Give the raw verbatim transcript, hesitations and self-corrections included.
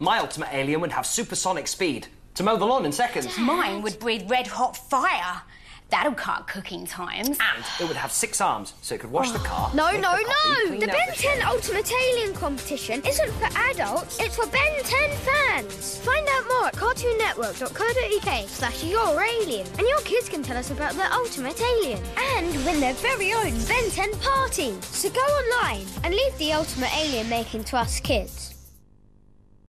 My ultimate alien would have supersonic speed to mow the lawn in seconds. Mine would breathe red-hot fire. That'll cut cooking times. And it would have six arms, so it could wash oh. the car. No, no, the no! coffee, The Ben ten Ultimate Alien competition isn't for adults, it's for Ben ten fans. Find out more at cartoon network dot co dot uk slash your alien. And your kids can tell us about their ultimate alien and win their very own Ben ten party. So go online and leave the ultimate alien making to us kids.